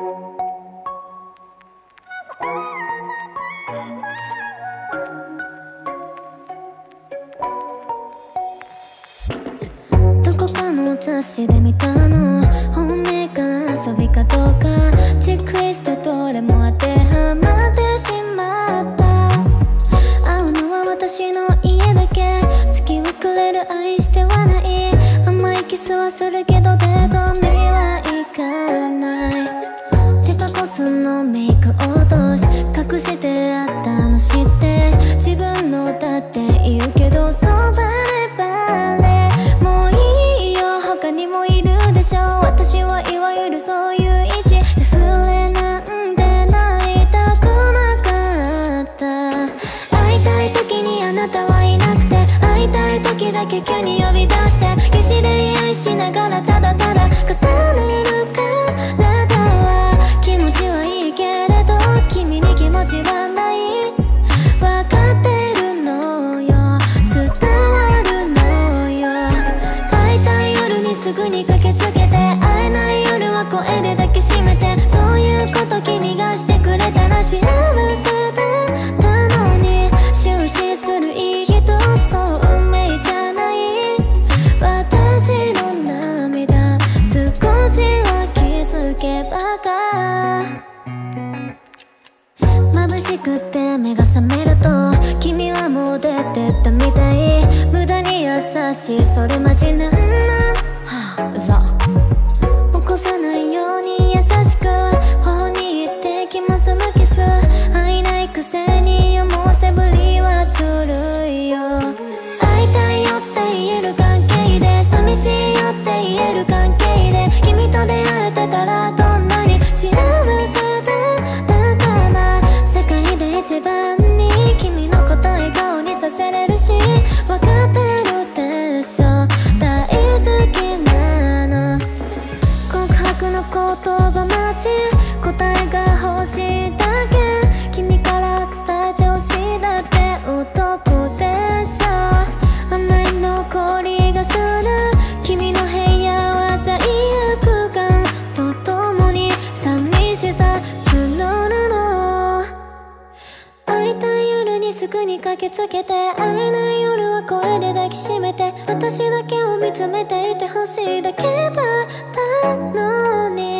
どこかの雑誌で見たの、本命か遊びかどうか、チェックリストどれも当てはまってしまった。会うのは私の家だけ、好きはくれる愛してはない、甘いキスはするけどデートには行かない。手パコスのメイク落とし隠してあったの知って、自分のだって言うけどそうバレバレ、もういいよ他にもいるでしょ、私はいわゆるそういう位置、セフレなんてなりたくなかった。会いたい時にあなたはいなくて、会いたい時だけ急に呼び出して、必死で恋愛しながらただただ重ねるからだわ。気持ちはいいけれど君に気持ちはない、分かってるのよ、伝わるのよ。会いたい夜にすぐに駆けつけて、会えない夜は声で抱きしめて、そういうこと君がしてくれたら幸せだったのに、終始するいい人、そう運命じゃない。私の涙少しは気づけばか。眩しくて目が覚めると君はもう出てったみたい、無駄に優しいそれマジなんなん、うざ。起こさないように優しく頬に行ってきますのキス、会いないくせに思わせぶりはずるいよ。会いたいよって言える関係で、寂しいよって言える関係で、君と出会えてたらどんなに幸せだったかな。世界で一番に君のこと笑顔にさせれるし、分かってるでしょ大好きなの。告白の言葉待ち、答えが欲しいだけ、君から伝えてほしいだって男でしょ。甘い残りがする君の部屋は罪悪感とともに寂しさ募るの。会いたい夜にすぐに駆けつけて、会えない夜は声で抱きしめて、私だけを見つめていてほしいだけだったのに、